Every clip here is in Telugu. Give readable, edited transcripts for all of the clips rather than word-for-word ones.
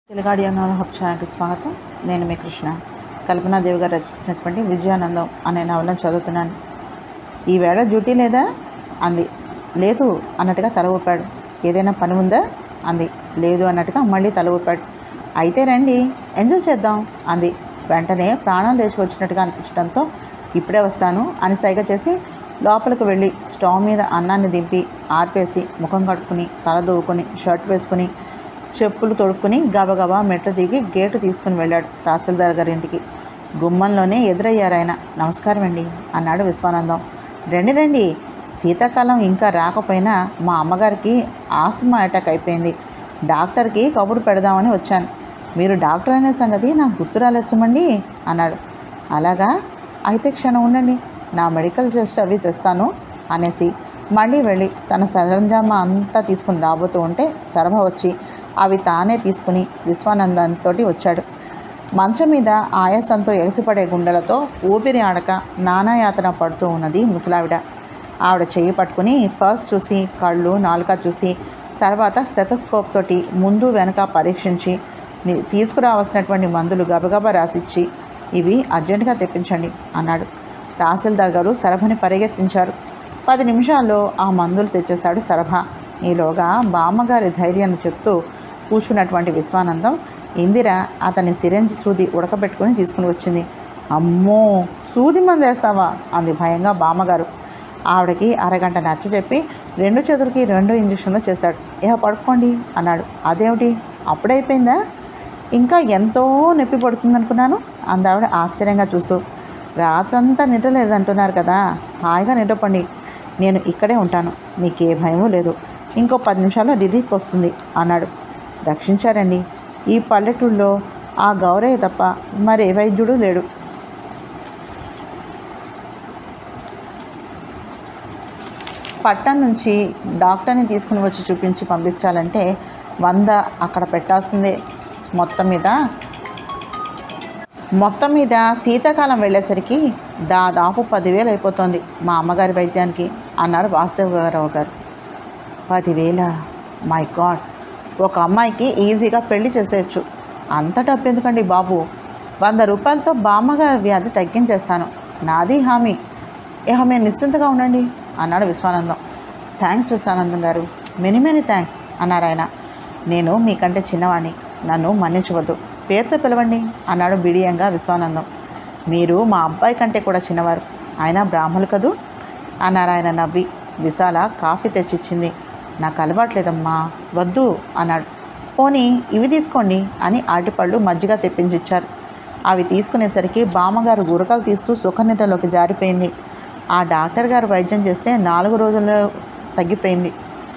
తెలుగాడియో హబ్ ఛానల్కి స్వాగతం. నేను మీ కృష్ణ. కల్పనాదేవి గారు రచించినటువంటి విజయానందం అనే నవలను చదువుతున్నాను. ఈవేళ డ్యూటీ లేదా అంది. లేదు అన్నట్టుగా తల ఊపాడు. ఏదైనా పని ఉందా అంది. లేదు అన్నట్టుగా మళ్ళీ తల ఊపాడు. అయితే రండి, ఎంజాయ్ చేద్దాం అంది. వెంటనే ప్రాణం లేచి వచ్చినట్టుగా అనిపించడంతో ఇప్పుడే వస్తాను అని సైగ చేసి లోపలికి వెళ్ళి స్టవ్ మీద అన్నాన్ని దింపి ఆర్పేసి ముఖం కట్టుకుని తల దూవుకొని షర్ట్ వేసుకుని చెప్పులు తొడుక్కుని గబగబా మెట్లు దిగి గేటు తీసుకుని వెళ్ళాడు తహసీల్దార్ గారి ఇంటికి. గుమ్మంలోనే ఎదురయ్యారాయన. నమస్కారం అండి అన్నాడు విశ్వానందం. రండి రండి, శీతాకాలం ఇంకా రాకపోయినా మా అమ్మగారికి ఆస్తమా అటాక్ అయిపోయింది. డాక్టర్కి కబురు పెడదామని వచ్చాను. మీరు డాక్టర్ అనే సంగతి నాకు గుర్తు రాలేసమండి అన్నాడు. అలాగా, అయితే క్షణం ఉండండి, నా మెడికల్ టెస్ట్ అవి తెస్తాను అనేసి మళ్ళీ వెళ్ళి తన సరంజామా అంతా తీసుకుని రాబోతూ ఉంటే సరభ వచ్చి అవి తానే తీసుకుని విశ్వానందంతో వచ్చాడు. మంచం మీద ఆయాసంతో ఎగసిపడే గుండెలతో ఊపిరి ఆడక నానాయాతన పడుతూ ఉన్నది ముసలావిడ. ఆవిడ చెయ్యి పట్టుకుని పర్స్ చూసి కళ్ళు నాలుక చూసి తర్వాత స్టెథోస్కోప్ తోటి ముందు వెనక పరీక్షించి తీసుకురావాల్సినటువంటి మందులు గబగబా రాసిచ్చి ఇవి అర్జెంటుగా తెప్పించండి అన్నాడు. తహసీల్దార్ గారు సరభని పరిగెత్తించారు. 10 నిమిషాల్లో ఆ మందులు తెచ్చేశాడు సరభ. ఈలోగా బామ్మగారి ధైర్యాన్ని చెప్తూ కూర్చున్నటువంటి విశ్వానందం ఇందిర అతని సిరెంజ్ సూది ఉడకబెట్టుకుని తీసుకుని వచ్చింది. అమ్మో, సూది మందు వేస్తావా అంది భయంగా బామ్మగారు. ఆవిడకి అరగంట నచ్చ చెప్పి 2 చేతులకి 2 ఇంజక్షన్లు చేశాడు. పడుకోండి అన్నాడు. అదేమిటి అప్పుడైపోయిందా? ఇంకా ఎంతో నొప్పి పడుతుందనుకున్నాను అందావిడ ఆశ్చర్యంగా చూస్తూ. రాత్రంతా నిద్ర లేదంటున్నారు కదా, హాయిగా నిద్రపండి, నేను ఇక్కడే ఉంటాను, మీకే భయమూ లేదు, ఇంకో 10 నిమిషాల్లో రిలీఫ్ వస్తుంది అన్నాడు. రక్షించారండి, ఈ పల్లెటూళ్ళలో ఆ గౌరయ్య తప్ప మరే వైద్యుడు లేడు. పట్టణం నుంచి డాక్టర్ని తీసుకుని వచ్చి చూపించి పంపించాలంటే 100 అక్కడ పెట్టాల్సిందే. మొత్తం మీద శీతాకాలం వెళ్ళేసరికి దాదాపు 10,000 అయిపోతుంది మా అమ్మగారి వైద్యానికి అన్నాడు వాసుదేవరావు గారు. 10,000? మై గాడ్, ఒక అమ్మాయికి ఈజీగా పెళ్లి చేసేయచ్చు. అంత డబ్బు ఎందుకండి బాబు? 100 రూపాయలతో బామ్మగారి వ్యాధి తగ్గించేస్తాను, నాది హామీ. మీరు నిశ్చింతగా ఉండండి అన్నాడు విశ్వానందం. థ్యాంక్స్ విశ్వానందం గారు, మెనీ మెనీ థ్యాంక్స్ అన్నారు ఆయన. నేను మీకంటే చిన్నవాణ్ణి, నన్ను మన్నించవద్దు, పేరుతో పిలవండి అన్నాడు బిడియంగా విశ్వానందం. మీరు మా అబ్బాయి కంటే కూడా చిన్నవారు, ఆయన బ్రాహ్మణులు కదూ అన్నారు ఆయన నవ్వి. విశాల కాఫీ తెచ్చిచ్చింది. నాకు అలవాట్లేదమ్మా, వద్దు అన్నాడు. పోనీ ఇవి తీసుకోండి అని అరటిపళ్ళు మజ్జిగ తెప్పించిచ్చారు. అవి తీసుకునేసరికి బామ్మగారు గురకలు తీస్తూ సుఖనిద్రలోకి జారిపోయింది. ఆ డాక్టర్ గారు వైద్యం చేస్తే 4 రోజుల్లో తగ్గిపోయింది.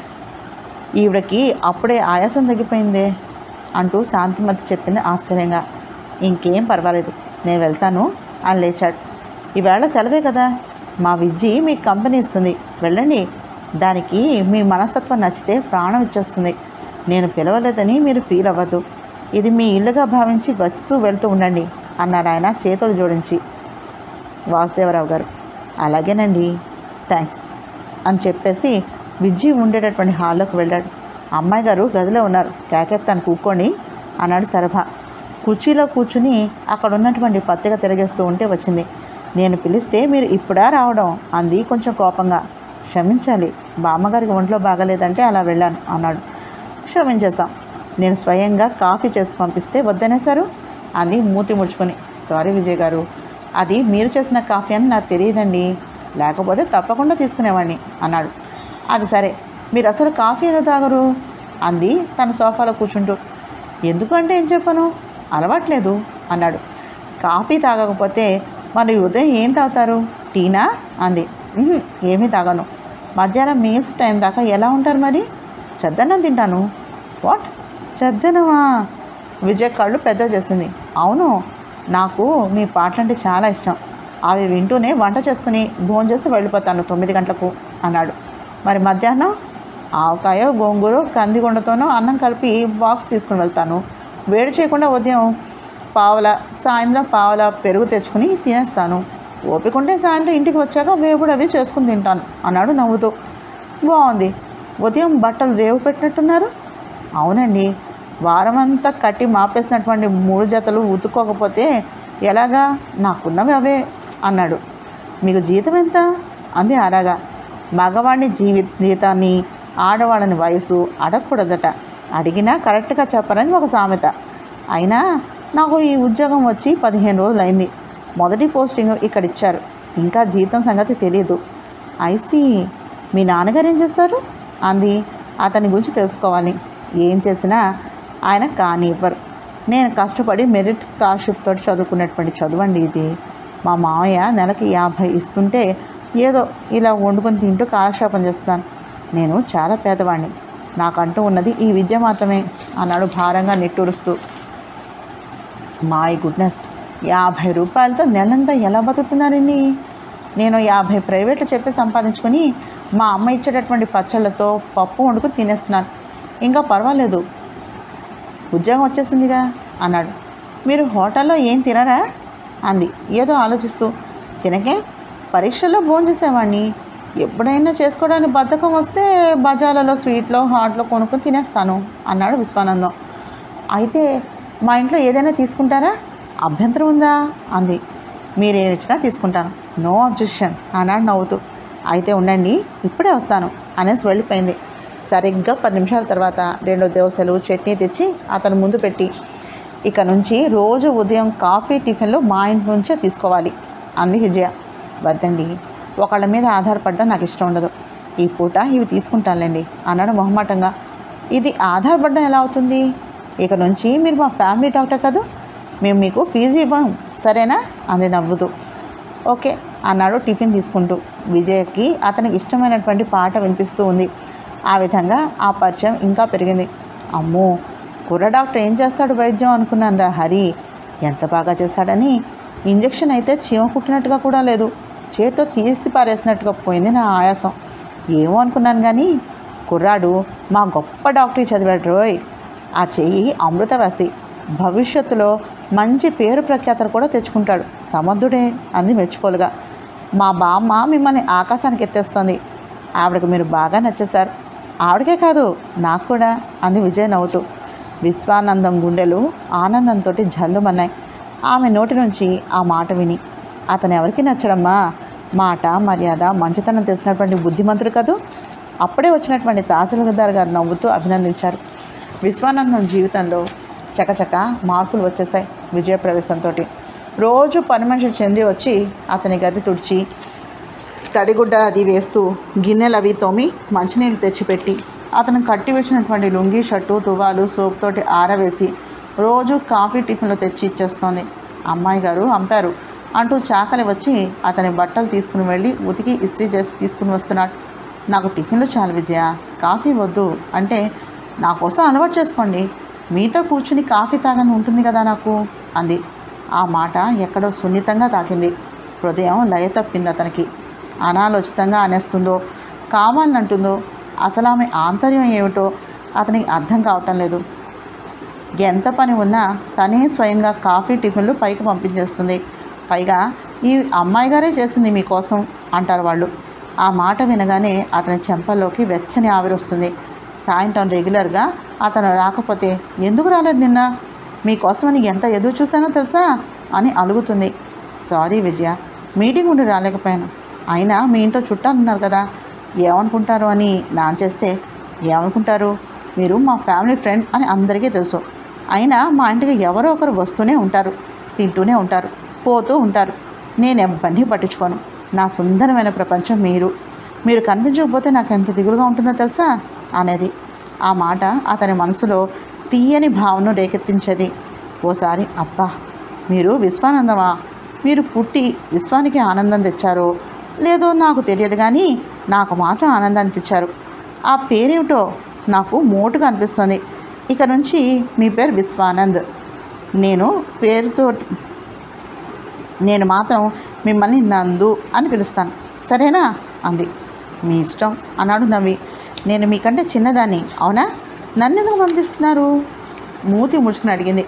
ఈవిడకి అప్పుడే ఆయాసం తగ్గిపోయిందే అంటూ శాంతిమతి చెప్పింది ఆశ్చర్యంగా. ఇంకేం పర్వాలేదు, నేను వెళ్తాను అని లేచాడు. ఈవేళ సెలవే కదా, మా విజ్జి మీకు కంపెనీ ఇస్తుంది, వెళ్ళండి. దానికి మీ మనస్తత్వం నచ్చితే ప్రాణం ఇచ్చేస్తుంది. నేను పిలవలేదని మీరు ఫీల్ అవ్వద్దు, ఇది మీ ఇల్లుగా భావించి వస్తూ వెళ్తూ ఉండండి అన్నారు ఆయన చేతులు జోడించి. వాసుదేవరావు గారు అలాగేనండి, థ్యాంక్స్ అని చెప్పేసి విజ్జి ఉండేటటువంటి హాల్లోకి వెళ్ళాడు. అమ్మాయి గారు గదిలో ఉన్నారు, కేకెత్తాను కూకోండి అన్నాడు సరభ. కుర్చీలో కూర్చుని అక్కడ ఉన్నటువంటి పత్రిక తిరిగేస్తూ ఉంటే వచ్చింది. నేను పిలిస్తే మీరు ఇప్పుడా రావడం అంది కొంచెం కోపంగా. క్షమించాలి, బామ్మగారికి ఒంట్లో బాగలేదంటే అలా వెళ్ళాను అన్నాడు. క్షమించేశాం, నేను స్వయంగా కాఫీ చేసి పంపిస్తే వద్దనేశారు అంది మూతి ముడుచుకొని. సారీ విజయ్ గారు, అది మీరు చేసిన కాఫీ అని నాకు తెలియదండి, లేకపోతే తప్పకుండా తీసుకునేవాడిని అన్నాడు. అది సరే, మీరు అసలు కాఫీ ఏదో తాగరు అంది తన సోఫాలో కూర్చుంటూ. ఎందుకంటే ఏం చెప్పను, అలవాట్లేదు అన్నాడు. కాఫీ తాగకపోతే మరి ఉదయం ఏం తాగుతారు? టీనా అంది. ఏమీ తాగను. మధ్యాహ్నం మీల్స్ టైం దాకా ఎలా ఉంటారు మరి? చద్దన్నం తింటాను. వాట్, చద్దనమా? విజయ్ కళ్ళు పెద్ద చేసింది. అవును, నాకు మీ పాటలంటే చాలా ఇష్టం, అవి వింటూనే వంట చేసుకుని భోంచేసి వెళ్ళిపోతాను 9 గంటలకు అన్నాడు. మరి మధ్యాహ్నం ఆవకాయ గోంగూర కందిగొండతోనో అన్నం కలిపి బాక్స్ తీసుకుని వెళ్తాను. వేడి చేయకుండా ఉదయం పావల, సాయంత్రం పావల పెరుగు తెచ్చుకుని తినేస్తాను. ఓపిక ఉంటే సాయంత్రం ఇంటికి వచ్చాక వేపుడు అవి చేసుకుని తింటాను అన్నాడు నవ్వుతూ. బాగుంది, ఉదయం బట్టలు రేవు పెట్టినట్టున్నారు? అవునండి, వారమంతా కట్టి మాపేసినటువంటి 3 జతలు ఉతుక్కోకపోతే ఎలాగా? నాకున్నవి అవే అన్నాడు. మీకు జీతం ఎంత అంది ఆరాగా. మగవాడిని జీతాన్ని ఆడవాళ్ళని వయసు అడగకూడదట. అడిగినా కరెక్ట్గా చెప్పరని ఒక సామెత. అయినా నాకు ఈ ఉద్యోగం వచ్చి 15 రోజులైంది. మొదటి పోస్టింగ్ ఇక్కడ ఇచ్చారు. ఇంకా జీతం సంగతి తెలియదు. ఐసీ, మీ నాన్నగారు ఏం చేస్తారు అంది. అతని గురించి తెలుసుకోవాలి. ఏం చేసినా ఆయన కానివ్వరు. నేను కష్టపడి మెరిట్ స్కాలర్షిప్ తోటి చదువుకున్నటువంటి చదువండి ఇది. మా మామయ్య నెలకి 50 ఇస్తుంటే ఏదో ఇలా వండుకొని తింటూ కాలక్షేపం చేస్తాను. నేను చాలా పేదవాడిని. నాకంటూ ఉన్నది ఈ విద్య మాత్రమే అన్నాడు భారంగా నిట్టూరుస్తూ. మై గుడ్నెస్, 50 రూపాయలతో నెలంతా ఎలా బతుకుతున్నారండి? నేను 50 ప్రైవేట్లు చెప్పి సంపాదించుకొని మా అమ్మ ఇచ్చేటటువంటి పచ్చళ్ళతో పప్పు వండుకుని తినేస్తున్నాను. ఇంకా పర్వాలేదు, ఉద్యోగం వచ్చేసిందిగా అన్నాడు. మీరు హోటల్లో ఏం తినరా అంది ఏదో ఆలోచిస్తూ. తినకే, పరీక్షల్లో భోజనం చేసేవాడిని. ఎప్పుడైనా చేసుకోవడానికి బద్ధకం వస్తే బజార్లలో స్వీట్లో హాట్లో కొనుక్కొని తినేస్తాను అన్నాడు విశ్వానందం. అయితే మా ఇంట్లో ఏదైనా తీసుకుంటారా? అభ్యంతరం ఉందా అంది. మీరేమి ఇచ్చినా తీసుకుంటాను, నో అబ్జెక్షన్ అన్నాడు నవ్వుతూ. అయితే ఉండండి, ఇప్పుడే వస్తాను అనేసి వెళ్ళిపోయింది. సరిగ్గా 10 నిమిషాల తర్వాత 2 దోశలు చట్నీ తెచ్చి అతను ముందు పెట్టి, ఇక నుంచి రోజు ఉదయం కాఫీ టిఫిన్లు మా ఇంటి నుంచే తీసుకోవాలి అంది విజయ. వద్దండి, ఒకళ్ళ మీద ఆధారపడడం నాకు ఇష్టం ఉండదు. ఈ పూట ఇవి తీసుకుంటానులేండి అన్నాడు మొహమాటంగా. ఇది ఆధారపడడం ఎలా అవుతుంది? ఇక నుంచి మీరు మా ఫ్యామిలీ డాక్టర్ కాదు, మేము మీకు ఫీజు ఇవ్వం, సరేనా అంది నవ్వుతూ. ఓకే అన్నాడు టిఫిన్ తీసుకుంటూ. విజయకి అతనికి ఇష్టమైనటువంటి పాట వినిపిస్తూ ఉంది. ఆ విధంగా ఆ పరిచయం ఇంకా పెరిగింది. అమ్మో, కుర్ర డాక్టర్ ఏం చేస్తాడు వైద్యం అనుకున్నాను రా హరి. ఎంత బాగా చేశాడని. ఇంజెక్షన్ అయితే చీమ కుట్టినట్టుగా కూడా లేదు, చేతితో తీసి పారేసినట్టుగా పోయింది నా ఆయాసం. ఏమో అనుకున్నాను కానీ కుర్రాడు మా గొప్ప డాక్టర్ చదివాడు రోయ్. ఆ చెయ్యి అమృతవాసి, భవిష్యత్తులో మంచి పేరు ప్రఖ్యాతలు కూడా తెచ్చుకుంటాడు. సమర్థుడే అంది మెచ్చుకోలుగా. మా బామ్మ మిమ్మల్ని ఆకాశానికి ఎత్తేస్తోంది. ఆవిడకు మీరు బాగా నచ్చేశారు. ఆవిడకే కాదు, నాకు కూడా అంది విజయ నవ్వుతూ. విశ్వానందం గుండెలు ఆనందంతో జల్లుమన్నాయి ఆమె నోటి నుంచి ఆ మాట విని. అతను ఎవరికి నచ్చడమ్మా? మాట, మర్యాద, మంచితనం తెలిసినటువంటి బుద్ధిమంతుడు కదూ. అప్పుడే వచ్చినటువంటి తహసీల్దార్ గారు నవ్వుతూ అభినందించారు. విశ్వానందం జీవితంలో చకచక మార్పులు వచ్చేసాయి విజయ ప్రవేశంతో. రోజు పని మనిషి చెంది వచ్చి అతని గది తుడిచి తడిగుడ్డ అది వేస్తూ గిన్నెలు అవి తోమి మంచినీళ్ళు తెచ్చిపెట్టి అతను కట్టి వేసినటువంటి లుంగీ, షర్టు, తువాలు సోపుతోటి ఆరవేసి రోజు కాఫీ టిఫిన్లు తెచ్చి ఇచ్చేస్తోంది. అమ్మాయి గారు అంపారు అంటూ చాకలి వచ్చి అతని బట్టలు తీసుకుని వెళ్ళి ఉతికి ఇస్త్రీ చేసి తీసుకుని వస్తున్నాడు. నాకు టిఫిన్లు చాలు విజయ, కాఫీ వద్దు అంటే, నా కోసం అలవాటు చేసుకోండి, మీతో కూర్చుని కాఫీ తాగని ఉంటుంది కదా నాకు అంది. ఆ మాట ఎక్కడో సున్నితంగా తాకింది. హృదయం లయ తప్పింది అతనికి. అనాలోచితంగా అనేస్తుందో కావాలంటుందో అసలు ఆమె ఆంతర్యం ఏమిటో అతనికి అర్థం కావటం లేదు. ఎంత పని ఉన్నా తనే స్వయంగా కాఫీ టిఫిన్లు పైకి పంపించేస్తుంది. పైగా ఈ అమ్మాయి గారే చేసింది మీకోసం అంటారు వాళ్ళు. ఆ మాట వినగానే అతని చెంపల్లోకి వెచ్చని ఆవిరొస్తుంది. సాయంత్రం రెగ్యులర్గా అతను రాకపోతే, ఎందుకు రాలేదు నిన్న, మీకోసమని ఎంత ఎదురు చూశానో తెలుసా అని అలుగుతుంది. సారీ విజయ, మీటింగ్ ఉండి రాలేకపోయాను. అయినా మీ ఇంట్లో చుట్టాలు ఉన్నారు కదా, ఏమనుకుంటారు అని చేస్తే ఏమనుకుంటారు? మీరు మా ఫ్యామిలీ ఫ్రెండ్ అని అందరికీ తెలుసు. అయినా మా ఇంటికి ఎవరో ఒకరు వస్తూనే ఉంటారు, తింటూనే ఉంటారు, పోతూ ఉంటారు. నేను ఎవరిని పట్టించుకోను. నా సుందరమైన ప్రపంచం మీరు కనిపించకపోతే నాకు ఎంత దిగులుగా ఉంటుందో తెలుసా అనేది. ఆ మాట అతని మనసులో తీయని భావనను రేకెత్తించేది. ఓసారి అబ్బా, మీరు విశ్వానందమా? మీరు పుట్టి విశ్వానికి ఆనందం తెచ్చారో లేదో నాకు తెలియదు, కానీ నాకు మాత్రం ఆనందాన్ని తెచ్చారు. ఆ పేరేమిటో నాకు మోటుగా అనిపిస్తుంది. ఇక నుంచి మీ పేరు విశ్వానంద్. నేను మాత్రం మిమ్మల్ని నందు అని పిలుస్తాను, సరేనా అంది. మీ ఇష్టం అన్నాడు నవ్వి. నేను మీకంటే చిన్నదాన్ని అవునా? నన్ను ఎందుకు పంపిస్తున్నారు? మూతి ముడుచుకుని అడిగింది.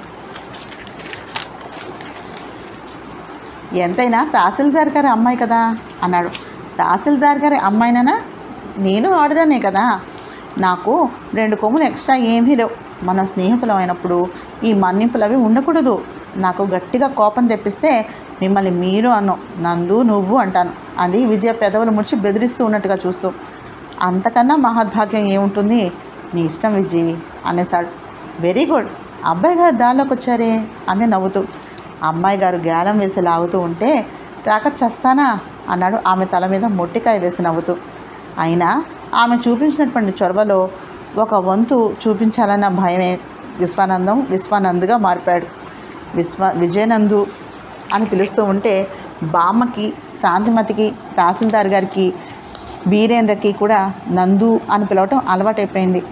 ఎంతైనా తహసీల్దార్ గారి అమ్మాయి కదా అన్నాడు. తహసీల్దార్ గారి అమ్మాయినా? నేను ఆడదానే కదా, నాకు 2 కొమ్ములు ఎక్స్ట్రా ఏమీ లేవు. మన స్నేహితులం అయినప్పుడు ఈ మన్నింపులు అవి ఉండకూడదు. నాకు గట్టిగా కోపం తెప్పిస్తే మిమ్మల్ని మీరు అను, నందు నువ్వు అంటాను అది విజయ పెదవులు ముడిచి బెదిరిస్తూ ఉన్నట్టుగా చూస్తూ. అంతకన్నా మహద్భాగ్యం ఏముంటుంది, నీ ఇష్టం విజయ్ అనేసాడు. వెరీ గుడ్, అబ్బాయి గారు దారిలోకి వచ్చారే అంది నవ్వుతూ. అమ్మాయి గారు గేలం వేసి లాగుతూ ఉంటే రాక చస్తానా అన్నాడు ఆమె తల మీద మొట్టికాయ వేసి నవ్వుతూ. అయినా ఆమె చూపించినటువంటి చొరవలో ఒక వంతు చూపించాలన్న భయమే విశ్వానందుగా మారిపోయాడు. విజయనందు అని పిలుస్తూ ఉంటే బామ్మకి, శాంతిమతికి, తహసీల్దార్ గారికి, వీరేంద్రకి కూడా నందు అని పిలవటం అలవాటైపోయింది.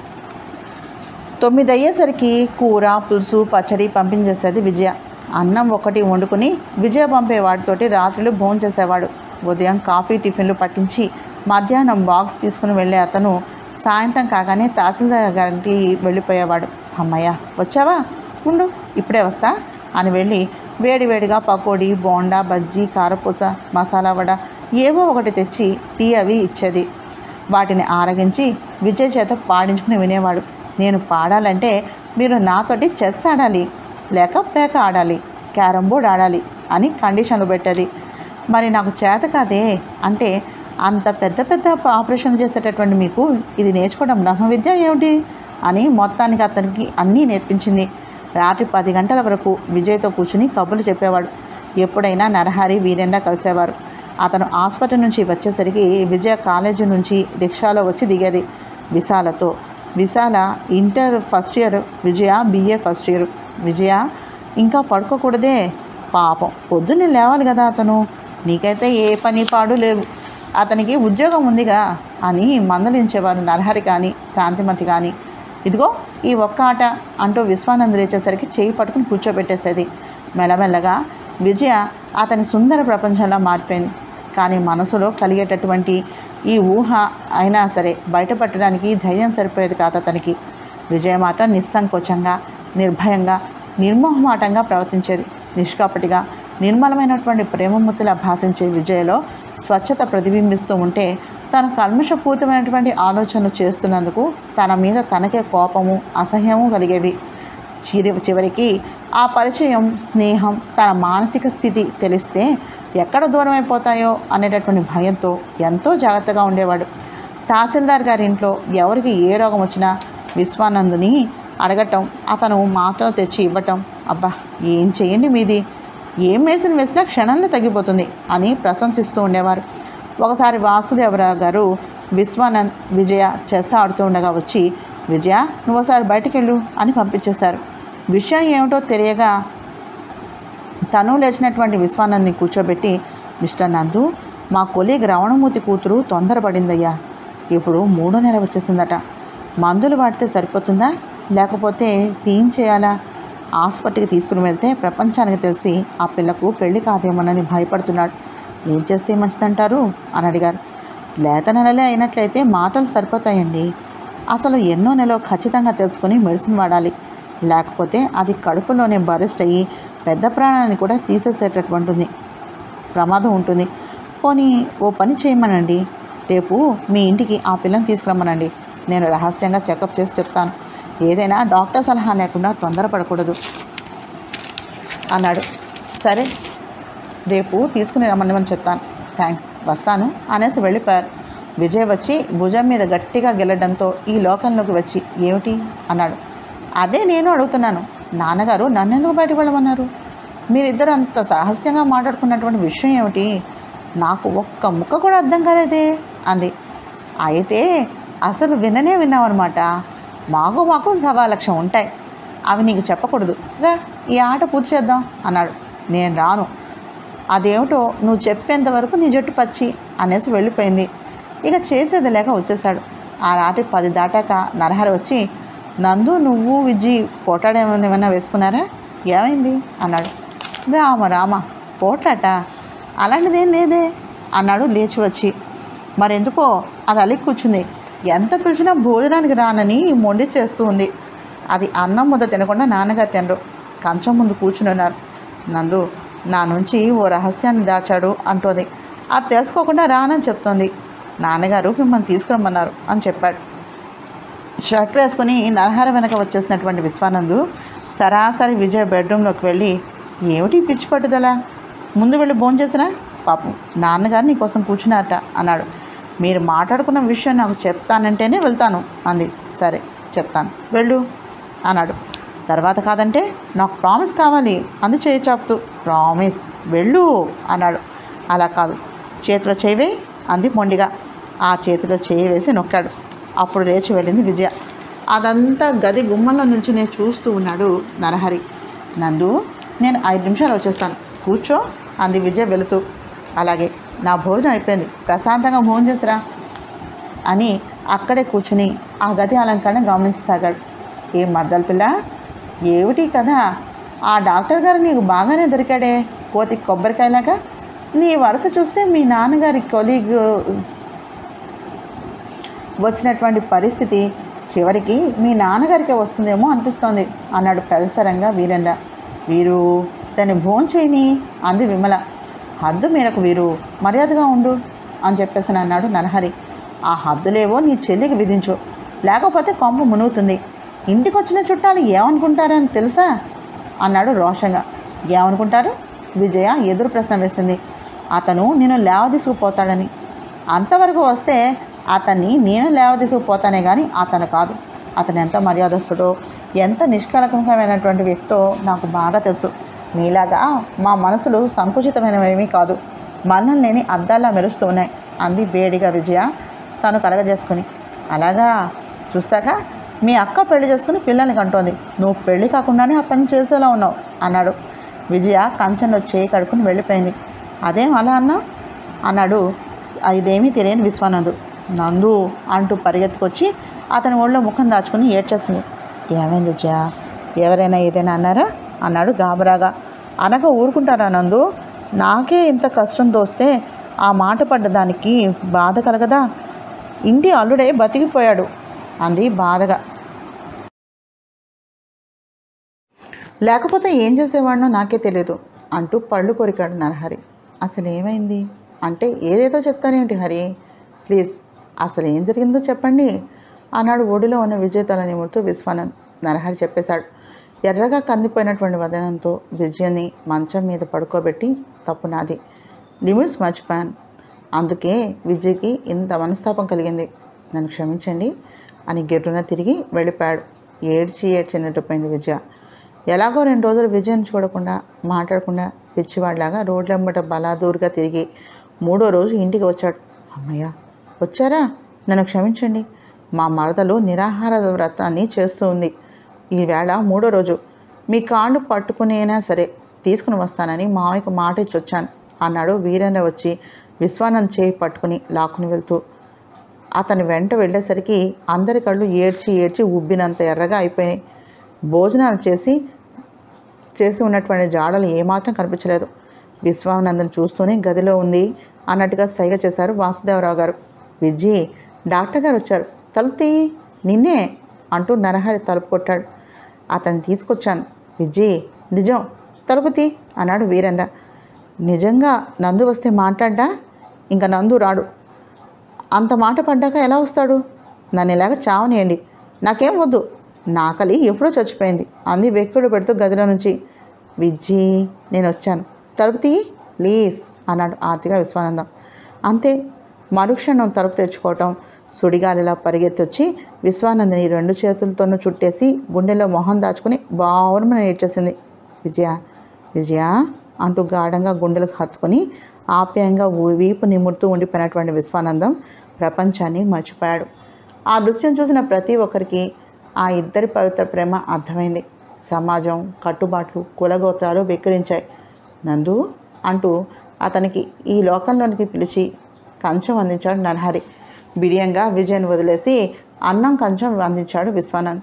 9 అయ్యేసరికి కూర, పులుసు, పచ్చడి పంపించేసేది విజయ. అన్నం ఒకటి వండుకుని విజయ పంపే వాటితోటి రాత్రులు భోంచేసేవాడు. ఉదయం కాఫీ, టిఫిన్లు పట్టించి మధ్యాహ్నం బాక్స్ తీసుకుని వెళ్ళే అతను సాయంత్రం కాగానే తహసీల్దార్ గారికి వెళ్ళిపోయేవాడు. అమ్మయ్య వచ్చావా, ఉండు ఇప్పుడే వస్తా అని వెళ్ళి వేడివేడిగా పకోడీ, బోండా, బజ్జీ, కారపూస, మసాలా వడ ఏవో ఒకటి తెచ్చి టీ అవి ఇచ్చేది. వాటిని ఆరగించి విజయ్ చేత పాడించుకుని వినేవాడు. నేను పాడాలంటే మీరు నాతోటి చెస్ ఆడాలి, లేక పేక ఆడాలి, క్యారమ్ బోర్డ్ ఆడాలి అని కండిషన్లు పెట్టేది. మరి నాకు చేత కాదే అంటే, అంత పెద్ద పెద్ద ఆపరేషన్లు చేసేటటువంటి మీకు ఇది నేర్చుకోవడం బ్రహ్మ విద్య ఏమిటి అని మొత్తానికి అతనికి అన్నీ నేర్పించింది. రాత్రి 10 గంటల వరకు విజయ్తో కూర్చుని కబుర్లు చెప్పేవాడు. ఎప్పుడైనా నరహరి, వీరేంద్ర కలిసేవారు. అతను హాస్పిటల్ నుంచి వచ్చేసరికి విజయ కాలేజీ నుంచి రిక్షాలో వచ్చి దిగేది విశాలతో. Vishala inter first year, Vijaya BA first year. Vijaya ఇంకా పడుకోకూడదే, పాపం పొద్దున్నే లేవాలి కదా అతను, నీకైతే ఏ పని పాడు లేవు, అతనికి ఉద్యోగం ఉందిగా అని మందలించేవారు నరహరి కానీ శాంతిమతి కానీ. ఇదిగో ఈ ఒక్క ఆట అంటూ విశ్వానంద్ లేచేసరికి చేయి పట్టుకుని కూర్చోబెట్టేసేది. మెల్లమెల్లగా విజయ అతని సుందర ప్రపంచంలో మారిపోయింది. కానీ మనసులో కలిగేటటువంటి ఈ ఊహ అయినా సరే బయటపట్టడానికి ధైర్యం సరిపోయేది కాదు అతనికి. విజయ మాత్రం నిస్సంకోచంగా, నిర్భయంగా, నిర్మోహమాటంగా ప్రవర్తించేది. నిష్కపటిగా, నిర్మలమైనటువంటి ప్రేమమూర్తిలా భాషించే విజయలో స్వచ్ఛత ప్రతిబింబిస్తూ ఉంటే తను కల్మషపూరితమైనటువంటి ఆలోచనలు చేస్తున్నందుకు తన మీద తనకే కోపము, అసహ్యము కలిగేవి. చివరికి ఆ పరిచయం, స్నేహం, తన మానసిక స్థితి తెలిస్తే ఎక్కడ దూరం అయిపోతాయో అనేటటువంటి భయంతో ఎంతో జాగ్రత్తగా ఉండేవాడు. తహసీల్దార్ గారి ఇంట్లో ఎవరికి ఏ రోగం వచ్చినా విశ్వానందుని అడగటం, అతను మాటలు తెచ్చి ఇవ్వటం. అబ్బా ఏం చేయండి మీది, ఏం మెడిసిన్ వేసినా క్షణంలో తగ్గిపోతుంది అని ప్రశంసిస్తూ ఉండేవారు. ఒకసారి వాసుదేవరావు గారు విశ్వానంద్, విజయ చెస్ ఆడుతూ ఉండగా వచ్చి, విజయ నువ్వు ఒకసారి బయటికి వెళ్ళు అని పంపించేశారు. విషయం ఏమిటో తెలియగా తను లేచినటువంటి విశ్వానంద్ని కూర్చోబెట్టి, మిస్టర్ నందు, మా కొలీగ్ రవణమూర్తి కూతురు తొందరపడిందయ్యా, ఇప్పుడు 3వ నెల వచ్చేసిందట, మందులు వాడితే సరిపోతుందా లేకపోతే తీయించేయాలా? హాస్పిటల్కి తీసుకుని వెళ్తే ప్రపంచానికి తెలిసి ఆ పిల్లకు పెళ్లి కాదేమోనని భయపడుతున్నాడు. ఏం చేస్తే మంచిదంటారు అని అడిగారు. లేత నెలలే అయినట్లయితే మాటలు సరిపోతాయండి, అసలు ఎన్నో నెలలో ఖచ్చితంగా తెలుసుకుని మెడిసిన్ వాడాలి, లేకపోతే అది కడుపులోనే బరెస్ట్ అయ్యి పెద్ద ప్రాణాన్ని కూడా తీసేసేటటువంటి ప్రమాదం ఉంటుంది. పోనీ ఓ పని చేయమనండి, రేపు మీ ఇంటికి ఆ పిల్లని తీసుకురమ్మనండి, నేను రహస్యంగా చెకప్ చేసి చెప్తాను, ఏదైనా డాక్టర్ సలహా లేకుండా తొందరపడకూడదు అన్నాడు. సరే రేపు తీసుకుని రమ్మని చెప్తాను, థ్యాంక్స్, వస్తాను అనేసి వెళ్ళిపోయారు. విజయ్ వచ్చి భుజం మీద గట్టిగా గెలడంతో ఈ లోకంలోకి వచ్చి, ఏమిటి అన్నాడు. అదే నేను అడుగుతున్నాను, నాన్నగారు నన్నెందుకు బయటకు వెళ్ళమన్నారు? మీరిద్దరు అంత రహస్యంగా మాట్లాడుకున్నటువంటి విషయం ఏమిటి? నాకు ఒక్క ముక్క కూడా అర్థం కాలేదే అంది. అయితే అసలు విన్నావన్నమాట. మాకు 1,00,000 ఉంటాయి, అవి నీకు చెప్పకూడదు, రా ఈ ఆట పూర్తి చేద్దాం అన్నాడు. నేను రాను, అదేమిటో నువ్వు చెప్పేంత వరకు నీ జట్టు పచ్చి అనేసి వెళ్ళిపోయింది. ఇక చేసేది లేక వచ్చేసాడు. ఆ రాత్రి 10 దాటాక నరహరి వచ్చి, నందు నువ్వు విజ్జి పోటాడేమైనా వేసుకున్నారా, ఏమైంది అన్నాడు. రామ పోట్లాట అలాంటిదేం లేదే అన్నాడు లేచి వచ్చి. మరెందుకో అది అలిగి కూర్చుంది. ఎంత పిలిచినా భోజనానికి రానని మొండి చేస్తూ ఉంది. అది అన్నం ముద్ద తినకుండా నాన్నగారు తినరు, కంచం ముందు కూర్చుని ఉన్నారు. నందు నా నుంచి ఓ రహస్యాన్ని దాచాడు అంటోంది. అది తెలుసుకోకుండా రానని చెప్తోంది. నాన్నగారు మిమ్మల్ని తీసుకురమ్మన్నారు అని చెప్పాడు. షర్ట్ వేసుకుని నరహరి వెనక వచ్చేసినటువంటి విశ్వానందు సరాసరి విజయ్ బెడ్రూమ్లోకి వెళ్ళి, ఏమిటి పిచ్చి పట్టుదల, ముందు వెళ్ళి భోంచేసినా, పాపం నాన్నగారు నీకోసం కూర్చున్నారట అన్నాడు. మీరు మాట్లాడుకున్న విషయం నాకు చెప్తానంటేనే వెళ్తాను అంది. సరే చెప్తాను, వెళ్ళు అన్నాడు. తర్వాత కాదంటే నాకు ప్రామిస్ కావాలి అంది చేయి చాపుతూ. ప్రామిస్, వెళ్ళు అన్నాడు. అలా కాదు, చేతిలో చేయి వేయి అంది మొండిగా. ఆ చేతిలో చేయి వేసి నొక్కాడు. అప్పుడు లేచి వెళ్ళింది విజయ. అదంతా గది గుమ్మంలో నుంచి నేను చూస్తూ ఉన్నాడు నరహరి. నందు, నేను 5 నిమిషాలు వచ్చేస్తాను, కూర్చో అంది విజయ వెళుతూ. అలాగే, నా భోజనం అయిపోయింది, ప్రశాంతంగా భోజనం చేసిరా అని అక్కడే కూర్చుని ఆ గది అలంకరణ గమనించసాగాడు. ఏం మర్దల పిల్ల, ఏమిటి కదా, ఆ డాక్టర్ గారు నీకు బాగానే దొరికాడే, కోతి కొబ్బరికాయలాగా. నీ వరుస చూస్తే మీ నాన్నగారి కొలీగ్ వచ్చినటువంటి పరిస్థితి చివరికి మీ నాన్నగారికి వస్తుందేమో అనిపిస్తోంది అన్నాడు పరిసరంగా వీరేంద్ర. వీరు దాన్ని భోంచేయని అంది విమల. హద్దు మేరకు వీరు, మర్యాదగా ఉండు అని చెప్పేసి అన్నాడు నరహరి. ఆ హద్దులేవో నీ చెల్లికి విధించు, లేకపోతే కొంప మునుగుతుంది. ఇంటికి వచ్చిన చుట్టాలు ఏమనుకుంటారని తెలుసా అన్నాడు రోషంగా. ఏమనుకుంటారు? విజయ ఎదురు ప్రశ్న వేసింది. అతను నేను లేవదీసుకుపోతాడని. అంతవరకు వస్తే అతన్ని నేను లేవదీసుకుపోతానే కానీ అతను కాదు. అతను ఎంత మర్యాదస్తుడో, ఎంత నిష్కళంకమైనటువంటి వ్యక్తో నాకు బాగా తెలుసు. మీలాగా మా మనసులు సంకుచితమైనవేమీ కాదు, మన్నలు లేని అద్దాల్లా మెరుస్తూ ఉన్నాయి అంది వేడిగా విజయ తను కలగజేసుకుని. అలాగా, చూస్తాక మీ అక్క పెళ్లి చేసుకుని పిల్లల్ని కంటోంది, నువ్వు పెళ్లి కాకుండానే ఆ పని చేసేలా ఉన్నావు అన్నాడు. విజయ కంచంలో చేయి కడుక్కుని వెళ్ళిపోయింది. అదేం అలా అన్నాడు ఇదేమీ తెలియని విశ్వానందు. నందు అంటూ పరిగెత్తుకొచ్చి అతని ఒళ్ళో ముఖం దాచుకుని ఏడ్చేసింది. ఏమైంది విజయ, ఎవరైనా ఏదైనా అన్నారా అన్నాడు గాబరాగా. అనగా ఊరుకుంటారా నందు, నాకే ఇంత కష్టం తోస్తే ఆ మాట పడ్డదానికి బాధ కలగదా? ఇంటి అల్లుడే బతికిపోయాడు అంది బాధగా. లేకపోతే ఏం చేసేవాడినో నాకే తెలియదు అంటూ పళ్ళు కొరికాడు నరహరి. అసలు ఏమైంది అంటే ఏదేదో చెప్తానేంటి హరి, ప్లీజ్ అసలు ఏం జరిగిందో చెప్పండి అన్నాడు ఒడిలో ఉన్న విజయ్ తల నిమురుతూ విశ్వానంద్. నరహరి చెప్పేశాడు. ఎర్రగా కందిపోయినటువంటి వదనంతో విజయని మంచం మీద పడుకోబెట్టి, తప్పు నాది, లిమిట్స్ మర్చిపోయాను, అందుకే విజయ్కి ఇంత మనస్తాపం కలిగింది, నన్ను క్షమించండి అని గిర్రున తిరిగి వెళ్ళిపోయాడు. ఏడ్చినట్టు పోయింది విజయ. ఎలాగో 2 రోజులు విజయను చూడకుండా మాట్లాడకుండా పిచ్చివాడిలాగా రోడ్లెంబట బలాదూరుగా తిరిగి 3వ రోజు ఇంటికి వచ్చాడు. అమ్మయ్య, వచ్చారా, నన్ను క్షమించండి, మా మరదలు నిరాహార వ్రతాన్ని చేస్తూ ఉంది, ఈవేళ 3వ రోజు, మీ కాళ్ళు పట్టుకునేనా సరే తీసుకుని వస్తానని మావయ్యకు మాట ఇచ్చి వచ్చాను అన్నాడు వీరేంద్ర వచ్చి విశ్వానంద్ చేయి పట్టుకుని లాక్కుని వెళ్తూ. అతని వెంట వెళ్ళేసరికి అందరి కళ్ళు ఏడ్చి ఉబ్బినంత ఎర్రగా అయిపోయినాయి. భోజనాలు చేసి ఉన్నటువంటి జాడలు ఏమాత్రం కనిపించలేదు. విశ్వానందన్ చూస్తూనే గదిలో ఉంది అన్నట్టుగా సైగ చేశారు వాసుదేవరావు గారు. విజ్జి, డాక్టర్ గారు వచ్చారు, తలుపు తీయి, నిన్నే అంటూ నరహరి తలుపు కొట్టాడు. అతన్ని తీసుకొచ్చాను విజ్జి, నిజం, తలుపు తీ అన్నాడు వీరేంద్ర. నిజంగా నందు వస్తే మాట్లాడ్డా? ఇంకా నందు రాడు, అంత మాట పడ్డాక ఎలా వస్తాడు? నన్ను ఇలాగ చావనియండి, నాకేం వద్దు, నాకలి ఎప్పుడో చచ్చిపోయింది అంది వెక్కుడు పెడుతూ గదిలో నుంచి. విజ్జి, నేను వచ్చాను, తలుపు తీయి ప్లీజ్ అన్నాడు ఆర్తిగా విశ్వానందం. అంతే, మరుక్షణం తలుపు తెచ్చుకోవటం, సుడిగాలిలా పరిగెత్తొచ్చి విశ్వానందని 2 చేతులతోనూ చుట్టేసి గుండెలో మొహం దాచుకుని బావురమని ఏడ్చేసింది. విజయ అంటూ గాఢంగా గుండెలకు హత్తుకుని ఆప్యాయంగా వీపు నిమురుతూ ఉండిపోయినటువంటి విశ్వానందం ప్రపంచాన్ని మర్చిపోయాడు. ఆ దృశ్యం చూసిన ప్రతి ఒక్కరికి ఆ ఇద్దరి పవిత్ర ప్రేమ అర్థమైంది. సమాజం, కట్టుబాట్లు, కులగోత్రాలు వెక్కిరించాయి. నందు అంటూ అతనికి ఈ లోకంలోనికి పిలిచి కంచం అందించాడు నరహరి. బిడియంగా విజయను వదిలేసి అన్నం కంచం అందించాడు విశ్వానంద్.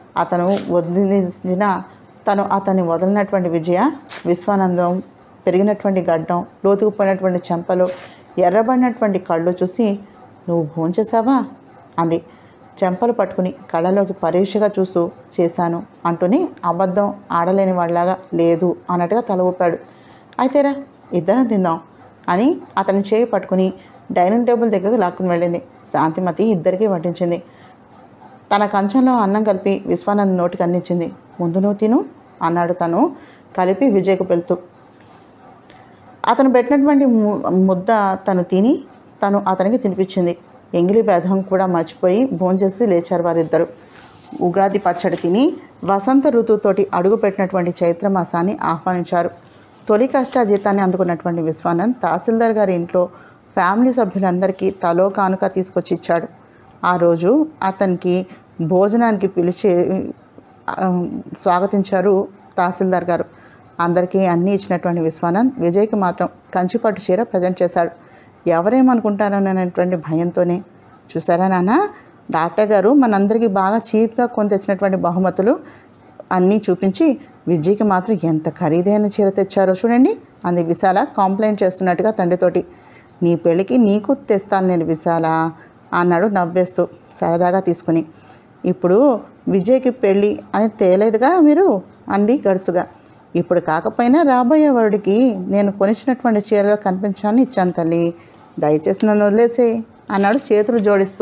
అతన్ని వదిలినటువంటి విజయ విశ్వానందం పెరిగినటువంటి గడ్డం, లోతుకుపోయినటువంటి చెంపలు, ఎర్రబడినటువంటి కళ్ళు చూసి, నువ్వు భోంచేశావా అంది. చెంపలు పట్టుకుని కళ్ళలోకి పరీక్షగా చూస్తూ చేశాను అంటూనే అబద్ధం ఆడలేని వాళ్ళలాగా లేదు అన్నట్టుగా తల ఊపాడు. అయితేరా ఇద్దరం తిందాం అని అతని చేయి పట్టుకుని డైనింగ్ టేబుల్ దగ్గరకు లాక్కుని వెళ్ళింది. శాంతిమతి ఇద్దరికీ వడ్డించింది. తన కంచంలో అన్నం కలిపి విశ్వానంద్ నోటికి అందించింది. ముందు నువ్వు తిను అన్నాడు తను కలిపి విజయ్కు వెళ్తూ. అతను పెట్టినటువంటి ముద్ద తను తిని తను అతనికి తినిపించింది. ఎంగిలి భేదం కూడా మర్చిపోయి భోంచేసి లేచారు వారిద్దరు. ఉగాది పచ్చడి తిని వసంత ఋతువుతోటి అడుగుపెట్టినటువంటి చైత్రమాసాన్ని ఆహ్వానించారు. తొలి కష్టాజీతాన్ని అందుకున్నటువంటి విశ్వానంద్ తహసీల్దార్ గారి ఇంట్లో ఫ్యామిలీ సభ్యులందరికీ తలో కానుక తీసుకొచ్చి ఇచ్చాడు. ఆ రోజు అతనికి భోజనానికి పిలిచి స్వాగతించారు తహసీల్దార్ గారు. అందరికీ అన్నీ ఇచ్చినటువంటి విశ్వానంద్ విజయ్కి మాత్రం కంచిపట్టు చీర ప్రజెంట్ చేశాడు. ఎవరేమనుకుంటారనేటువంటి భయంతోనే. చూసారా నాన్న, డాక్టర్ గారు మనందరికీ బాగా చీప్గా కొని తెచ్చినటువంటి బహుమతులు అన్నీ చూపించి విజయ్కి మాత్రం ఎంత ఖరీదైన చీర తెచ్చారో చూడండి అంది విశాల కాంప్లైంట్ చేస్తున్నట్టుగా తండ్రితోటి. నీ పెళ్ళికి నీకు తెస్తాను నేను విశాల అన్నాడు నవ్వేస్తూ సరదాగా తీసుకుని. ఇప్పుడు విజయ్కి పెళ్ళి అని తేలేదుగా మీరు అంది గడుసుగా. ఇప్పుడు కాకపోయినా రాబోయే వాడికి నేను కొనిచ్చినటువంటి చీరలో కనిపించాలని ఇచ్చాను తల్లి, దయచేసి నన్ను వదిలేసే అన్నాడు చేతులు జోడిస్తూ.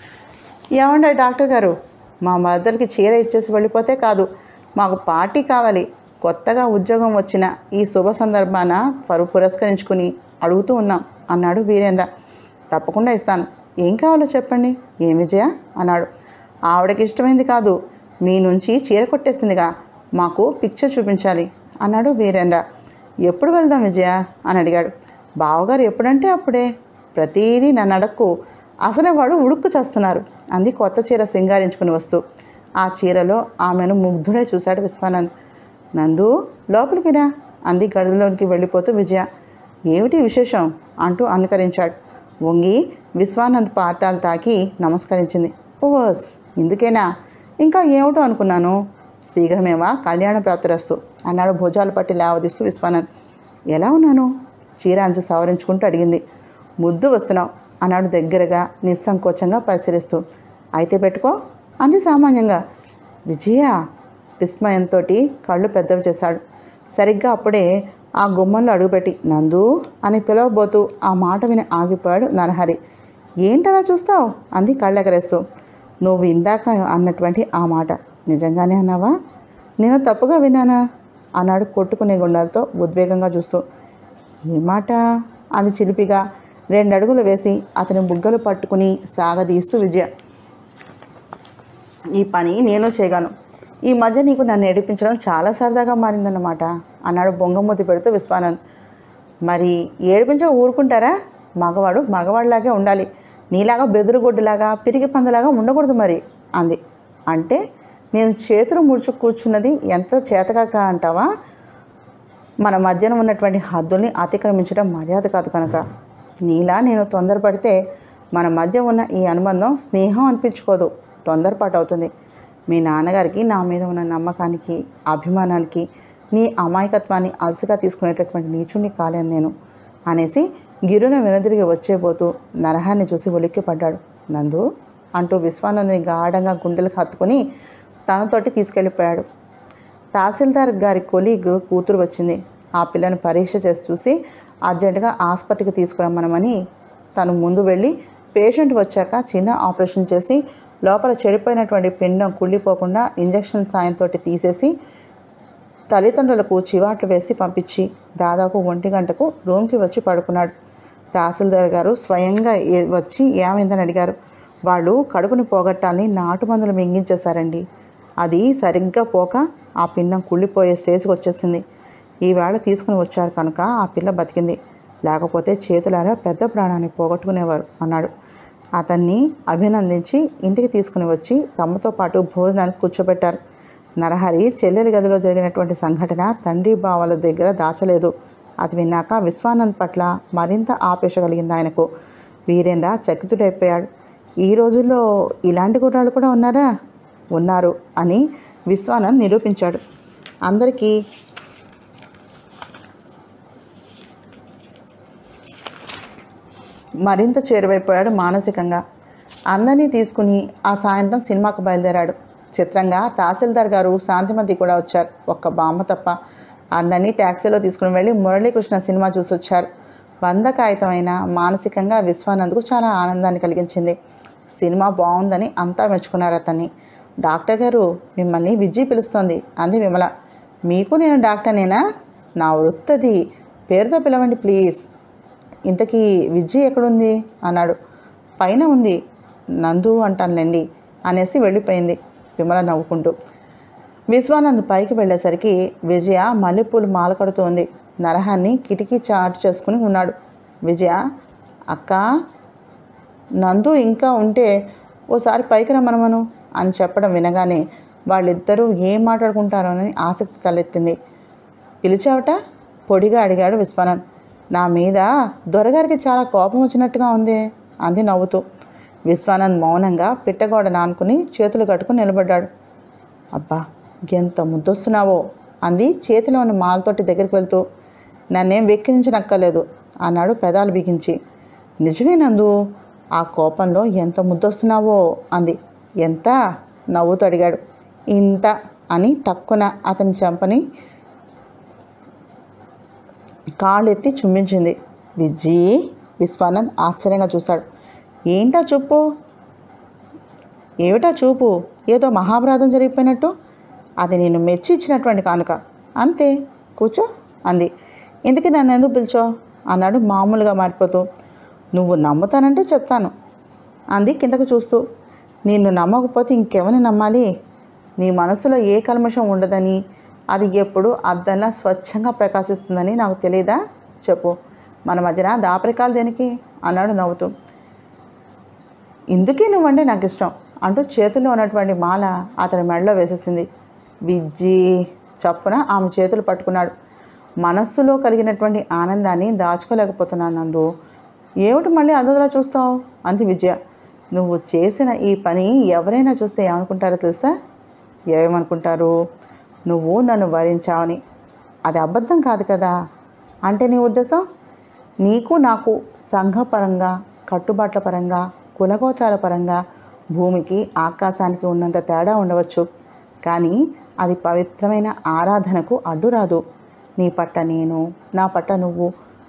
ఏమండి డాక్టర్ గారు, మా మదర్కి చీర ఇచ్చేసి వెళ్ళిపోతే కాదు, మాకు పార్టీ కావాలి. కొత్తగా ఉద్యోగం వచ్చిన ఈ శుభ సందర్భాన పురస్కరించుకుని అడుగుతూ ఉన్నాం అన్నాడు వీరేంద్ర. తప్పకుండా ఇస్తాను, ఏం కావాలో చెప్పండి. ఏం విజయ అన్నాడు. ఆవిడకి ఇష్టమైంది కాదు, మీ నుంచి చీర కొట్టేసిందిగా, మాకు పిక్చర్ చూపించాలి అన్నాడు వీరేంద్ర. ఎప్పుడు వెళ్దాం విజయ అని అడిగాడు. బావగారు ఎప్పుడంటే అప్పుడే, ప్రతిదీ నన్ను అడక్కు, అసలే వాడు ఉడుక్కు చేస్తున్నారు అంది కొత్త చీర సింగారించుకుని వస్తూ. ఆ చీరలో ఆమెను ముగ్ధుడే చూశాడు విశ్వానంద్. నందు లోపలికి రా అంది గదిలోనికి వెళ్ళిపోతూ విజయ. ఏమిటి విశేషం అంటూ అనుకరించాడు. వంగి విశ్వానంద్ పాతాలు తాకి నమస్కరించింది. ఓస్ ఇందుకేనా, ఇంకా ఏమిటో అనుకున్నాను. శీఘ్రమేవా కళ్యాణ ప్రాప్తిరస్తు అన్నాడు భుజాలు పట్టి లేవదీస్తూ విశ్వానంద్. ఎలా ఉన్నాను చీర అంచు సవరించుకుంటూ అడిగింది. ముద్దు వస్తున్నావు అన్నాడు దగ్గరగా నిస్సంకోచంగా పరిశీలిస్తూ. అయితే పెట్టుకో అంది సామాన్యంగా. విజయ విస్మయంతో కళ్ళు పెద్దవి చేశాడు. సరిగ్గా అప్పుడే ఆ గుమ్మంలో అడుగుపెట్టి నందు అని పిలవబోతూ ఆ మాట విని ఆగిపోయాడు నరహరి. ఏంటలా చూస్తావు అంది కళ్ళెగరేస్తూ. నువ్వు ఇందాక అన్నటువంటి ఆ మాట నిజంగానే అన్నావా? నేను తప్పుగా విన్నానా అన్నాడు కొట్టుకునే గుండాలతో ఉద్వేగంగా చూస్తూ. ఏ మాట అంది చిలిపిగా 2 అడుగులు వేసి అతని బుగ్గలు పట్టుకుని సాగదీస్తూ విజయ. ఈ పని నేను చేయగలను. ఈ మధ్య నీకు నన్ను ఏడిపించడం చాలా సరదాగా మారిందన్నమాట అన్నాడు బొంగమూతి పెడుతూ విశ్వానంద్. మరి ఏడిపించక ఊరుకుంటారా? మగవాడు మగవాడిలాగే ఉండాలి, నీలాగా బెదురుగొడ్డులాగా పిరికి పందలాగా ఉండకూడదు మరి అంది. అంటే నేను చేతులు ముడుచు కూర్చున్నది ఎంత చేతకాక అంటావా? మన మధ్యన ఉన్నటువంటి హద్దుల్ని అతిక్రమించడం మర్యాద కాదు కనుక. నీలా నేను తొందరపడితే మన మధ్య ఉన్న ఈ అనుబంధం స్నేహం అనిపించుకోదు, తొందరపాటు అవుతుంది. మీ నాన్నగారికి నా మీద ఉన్న నమ్మకానికి అభిమానానికి నీ అమాయకత్వాన్ని అలసుగా తీసుకునేటటువంటి నీచుణ్ణి కాలేను నేను అనేసి గిరున వెనుదిరిగి వచ్చేపోతూ నరహాన్ని చూసి ఉలిక్కి పడ్డాడు. నందు అంటూ విశ్వానందుని గాఢంగా గుండెలకు హత్తుకుని తనతోటి తీసుకెళ్ళిపోయాడు. తహసీల్దార్ గారి కొలీగ్ కూతురు వచ్చింది. ఆ పిల్లను పరీక్ష చేసి చూసి అర్జెంటుగా హాస్పిటల్కి తీసుకురమ్మనమని తను ముందు వెళ్ళి పేషెంట్ వచ్చాక చిన్న ఆపరేషన్ చేసి లోపల చెడిపోయినటువంటి పిండం కుళ్ళిపోకుండా ఇంజెక్షన్ సాయంతో తీసేసి తల్లిదండ్రులకు చివాట్లు వేసి పంపించి దాదాపు 1 గంటకు రూమ్కి వచ్చి పడుకున్నాడు. తహసీల్దార్ గారు స్వయంగా వచ్చి ఏమైందని అడిగారు. వాళ్ళు కడుపుని పోగొట్టాలని నాటు మందులు మింగించేశారండి. అది సరిగ్గా పోక ఆ పిండం కుళ్ళిపోయే స్టేజ్కి వచ్చేసింది. ఈవేళ తీసుకుని వచ్చారు కనుక ఆ పిల్ల బతికింది, లేకపోతే చేతులారా పెద్ద ప్రాణాన్ని పోగొట్టుకునేవారు అన్నాడు. అతన్ని అభినందించి ఇంటికి తీసుకుని వచ్చి తమతో పాటు భోజనానికి కూర్చోబెట్టారు. నరహరి చెల్లెలి గదిలో జరిగినటువంటి సంఘటన తండ్రి బావల దగ్గర దాచలేదు. అది విన్నాక విశ్వానంద్ పట్ల మరింత ఆపేక్ష కలిగింది ఆయనకు. వీరేంద్ర చకితుడైపోయాడు. ఈ రోజుల్లో ఇలాంటి కుర్రాళ్ళు కూడా ఉన్నారా? ఉన్నారు అని విశ్వానంద్ నిరూపించాడు. అందరికీ మరింత చేరువైపోయాడు మానసికంగా. అందరినీ తీసుకుని ఆ సాయంత్రం సినిమాకు బయలుదేరాడు. చిత్రంగా తహసీల్దార్ గారు శాంతిమతి కూడా వచ్చారు, ఒక్క బామ్మ తప్ప. అందరినీ ట్యాక్సీలో తీసుకుని వెళ్ళి మురళీకృష్ణ సినిమా చూసి వచ్చారు. 100 కాగితమైన మానసికంగా విశ్వానంద్కు చాలా ఆనందాన్ని కలిగించింది. సినిమా బాగుందని అంతా మెచ్చుకున్నారు అతన్ని. డాక్టర్ గారు మిమ్మల్ని విజ్జి పిలుస్తోంది అంది విమల. మీకు నేను డాక్టర్నేనా? నా వృత్తది, పేరుతో పిలవండి ప్లీజ్. ఇంతకీ విజ్జి ఎక్కడుంది అన్నాడు. పైన ఉంది, నందు అంటానులేండి అనేసి వెళ్ళిపోయింది విమల నవ్వుకుంటూ. విశ్వానంద్ పైకి వెళ్ళేసరికి విజయ మల్లెపూలు మాల కడుతోంది. నరహాన్ని కిటికీ చాటు చేసుకుని ఉన్నాడు. విజయ, అక్క, నందు ఇంకా ఉంటే ఓసారి పైకి రమ్మనమను అని చెప్పడం వినగానే వాళ్ళిద్దరూ ఏం మాట్లాడుకుంటారోనని ఆసక్తి తలెత్తింది. పిలిచావట? పొడిగా అడిగాడు విశ్వానంద్. నా మీద దొరగారికి చాలా కోపం వచ్చినట్టుగా ఉంది అంది నవ్వుతూ. విశ్వానంద్ మౌనంగా పిట్టగోడ నానుకుని చేతులు కట్టుకుని నిలబడ్డాడు. అబ్బా, ఎంత ముద్దొస్తున్నావో అంది చేతిలో ఉన్న మాలతోటి దగ్గరికి వెళ్తూ. నన్నేం వెక్కిరించనక్కర్లేదు అన్నాడు పెదాలు బిగించి. నిజమే నందు, ఆ కోపంలో ఎంత ముద్దొస్తున్నావో అంది. ఎంత? నవ్వుతూ అడిగాడు. ఇంత అని టక్కున అతని చెంపని కాళ్ళెత్తి చుమ్మించింది. విజ్జి, విశ్వానంద్ ఆశ్చర్యంగా చూశాడు. ఏంటా చూపు? ఏమిటా చూపు? ఏదో మహాపరాధం జరిగిపోయినట్టు. అది నేను మెచ్చి ఇచ్చినటువంటి కానుక, అంతే. కూర్చో అంది. ఇందుకే నన్ను ఎందుకు పిలిచో అన్నాడు మామూలుగా మారిపోతూ. నువ్వు నమ్ముతానంటే చెప్తాను అంది కిందకు చూస్తూ. నిన్ను నమ్మకపోతే ఇంకెవరిని నమ్మాలి? నీ మనసులో ఏ కల్మషం ఉండదని, అది ఎప్పుడు అద్దంలా స్వచ్ఛంగా ప్రకాశిస్తుందని నాకు తెలియదా? చెప్పు, మన మధ్యన దాపరికాలు దేనికి అన్నాడు నవ్వుతూ. ఇందుకే నువ్వంటే నాకు ఇష్టం అంటూ చేతుల్లో ఉన్నటువంటి మాల అతని మెడలో వేసేసింది. విజ్జి చప్పున ఆమె చేతులు పట్టుకున్నాడు. మనస్సులో కలిగినటువంటి ఆనందాన్ని దాచుకోలేకపోతున్నాను నందు. ఏమిటి మళ్ళీ అదోలా చూస్తావు అంది విజయ. నువ్వు చేసిన ఈ పని ఎవరైనా చూస్తే ఏమనుకుంటారో తెలుసా? ఏమనుకుంటారు? నువ్వు నన్ను వరించావని. అది అబద్ధం కాదు కదా. అంటే నీ ఉద్దేశం? నీకు నాకు సంఘపరంగా, కట్టుబాట్ల పరంగా, కులగోత్రాల పరంగా భూమికి ఆకాశానికి ఉన్నంత తేడా ఉండవచ్చు, కానీ అది పవిత్రమైన ఆరాధనకు అడ్డురాదు. నీ పట్ల నేను, నా పట్ల నువ్వు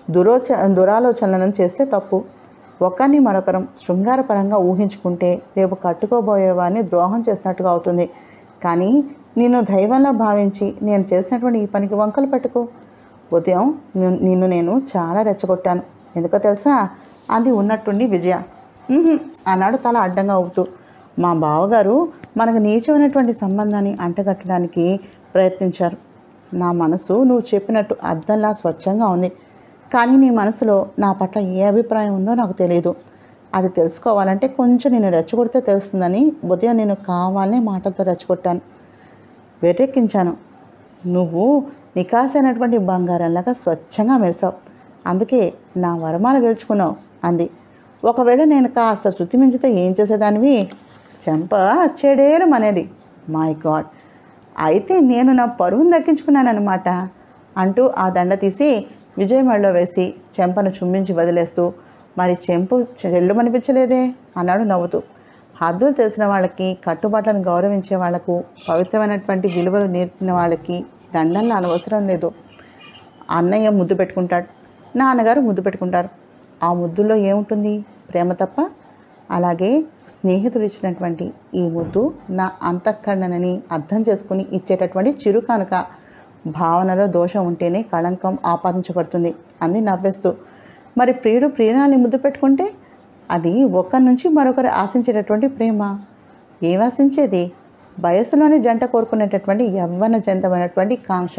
దురాలోచనలను చేస్తే తప్పు. ఒకరిని మరొకరం శృంగారపరంగా ఊహించుకుంటే రేపు కట్టుకోబోయేవాడిని ద్రోహం చేసినట్టుగా అవుతుంది. కానీ నిన్ను దైవంలో భావించి నేను చేసినటువంటి ఈ పనికి వంకలు పెట్టుకో. ఉదయం నిన్ను నేను చాలా రెచ్చగొట్టాను, ఎందుకో తెలుసా అంది ఉన్నట్టుండి విజయ. అన్నాడు తల అడ్డంగా ఊపుతూ. మా బావగారు మనకు నీచమైనటువంటి సంబంధాన్ని అంటగట్టడానికి ప్రయత్నించారు. నా మనసు నువ్వు చెప్పినట్టు అద్దంలా స్వచ్ఛంగా ఉంది, కానీ నీ మనసులో నా పట్ల ఏ అభిప్రాయం ఉందో నాకు తెలియదు. అది తెలుసుకోవాలంటే కొంచెం నేను రెచ్చగొడితే తెలుస్తుందని ఉదయం నేను కావాలనే మాటలతో రెచ్చగొట్టాను, వెర్రెక్కించాను. నువ్వు నికాసైనటువంటి బంగారంలాగా స్వచ్ఛంగా మెరిసావు, అందుకే నా వరమాల గెలుచుకున్నావు అంది. ఒకవేళ నేను కాస్త శృతి మించితే ఏం చేసేదానివి? చెంప చెడేలు మనేది. మై గాడ్, అయితే నేను నా పరువును దక్కించుకున్నానన్నమాట అంటూ ఆ దండ తీసి విజయ మెడలో వేసి చెంపను చుమ్మించి వదిలేస్తూ, మరి చెంపు చెల్లుమనిపించలేదే అన్నాడు నవ్వుతూ. హద్దులు తెలిసిన వాళ్ళకి, కట్టుబాట్లను గౌరవించే వాళ్లకు, పవిత్రమైనటువంటి విలువలు నేర్పిన వాళ్ళకి దండల్లో అనవసరం లేదు. అన్నయ్య ముద్దు పెట్టుకుంటాడు, నాన్నగారు ముద్దు పెట్టుకుంటారు. ఆ ముద్దుల్లో ఏముంటుంది? ప్రేమ తప్ప. అలాగే స్నేహితుడు ఇచ్చినటువంటి ఈ ముద్దు నా అంతఃకరణని అర్థం చేసుకుని ఇచ్చేటటువంటి చిరు కానుక. భావనలో దోషం ఉంటేనే కళంకం ఆపాదించబడుతుంది అంది నవ్వేస్తూ. మరి ప్రియుడు ప్రియురాల్ని ముద్దు పెట్టుకుంటే అది ఒకరి నుంచి మరొకరు ఆశించేటటువంటి ప్రేమ. ఏం ఆశించేది? వయసులోని జంట కోరుకునేటటువంటి యవ్వన జంతమైనటువంటి కాంక్ష.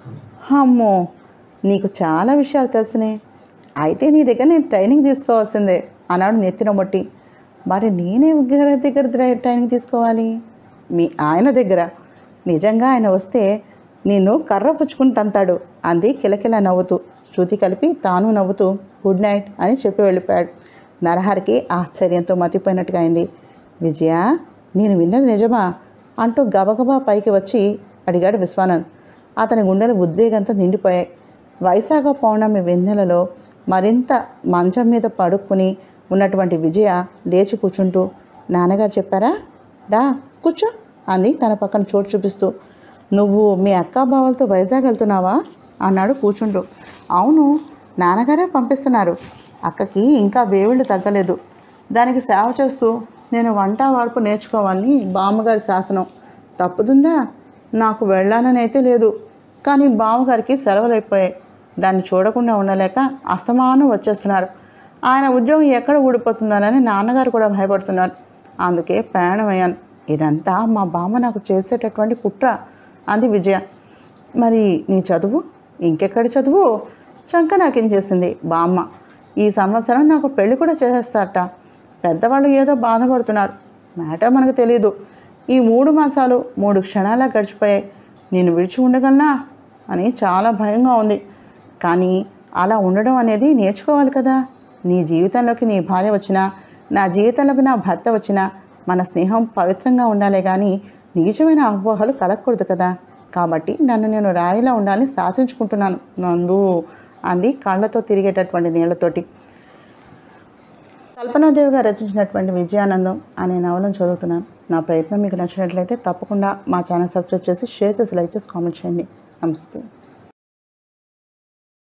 అమ్మో, నీకు చాలా విషయాలు తెలుసునే. అయితే నీ దగ్గర నేను ట్రైనింగ్ తీసుకోవాల్సిందే అన్నాడు నెత్తిన మొట్టి. మరి నేనే దగ్గర ట్రైనింగ్ తీసుకోవాలి? మీ ఆయన దగ్గర. నిజంగా ఆయన వస్తే నిన్ను కర్ర పుచ్చుకుని తంతాడు అంది కిలకిల నవ్వుతూ. శృతి కలిపి తాను నవ్వుతూ గుడ్ నైట్ అని చెప్పి వెళ్ళిపోయాడు. నరహరికి ఆశ్చర్యంతో మతిపోయినట్టుగా అయింది. విజయ, నేను విన్నది నిజమా అంటూ గబగబా పైకి వచ్చి అడిగాడు విశ్వానంద్. అతని గుండెలు ఉద్వేగంతో నిండిపోయాయి. వైశాఖ పౌర్ణమి వెన్నెలలో మరింత మంచం మీద పడుకుని ఉన్నటువంటి విజయ లేచి కూర్చుంటూ, నాన్నగారు చెప్పారా? డా కూర్చో అంది తన పక్కన చోటు చూపిస్తూ. నువ్వు మీ అక్కా బావలతో వైజాగ్ వెళ్తున్నావా అన్నాడు కూర్చుంటూ. అవును, నాన్నగారే పంపిస్తున్నారు. అక్కకి ఇంకా వేవిళ్ళు తగ్గలేదు, దానికి సేవ చేస్తూ నేను వంట వార్పు నేర్చుకోవాలని బామ్మగారి శాసనం. తప్పుతుందా? నాకు వెళ్ళాలని అయితే లేదు, కానీ బామ్మగారికి సెలవులు అయిపోయాయి. దాన్ని చూడకుండా ఉండలేక అస్తమానం వచ్చేస్తున్నారు. ఆయన ఉద్యోగం ఎక్కడ ఊడిపోతున్నారని నాన్నగారు కూడా భయపడుతున్నారు. అందుకే ప్రయాణమయ్యాను. ఇదంతా మా బామ్మ నాకు చేసేటటువంటి కుట్ర అంది విజయ. మరి నీ చదువు? ఇంకెక్కడి చదువు? చంక నాకించేసింది బామ్మ. ఈ సంవత్సరం నాకు పెళ్లి కూడా చేసేస్తారట. పెద్దవాళ్ళు ఏదో బాధపడుతున్నారు. మ్యాటర్ మనకు తెలీదు. ఈ 3 మాసాలు 3 క్షణాలా గడిచిపోయాయి. నేను విడిచి ఉండగలనా అని చాలా భయంగా ఉంది. కానీ అలా ఉండడం అనేది నేర్చుకోవాలి కదా. నీ జీవితంలోకి నీ భార్య వచ్చినా, నా జీవితంలోకి నా భర్త వచ్చినా మన స్నేహం పవిత్రంగా ఉండాలే కానీ నిజమైన అపోహలు కలగకూడదు కదా. కాబట్టి నన్ను నేను రాయిలా ఉండాలని శాసించుకుంటున్నాను నందు అంది కళ్ళతో తిరిగేటటువంటి నీళ్లతోటి. కల్పనాదేవి గారు రచించినటువంటి విజయానందం అనే నవలను చదువుతున్నాను. నా ప్రయత్నం మీకు నచ్చినట్లయితే తప్పకుండా మా ఛానల్ సబ్స్క్రైబ్ చేసి, షేర్ చేసి, లైక్ చేసి, కామెంట్ చేయండి. నమస్తే.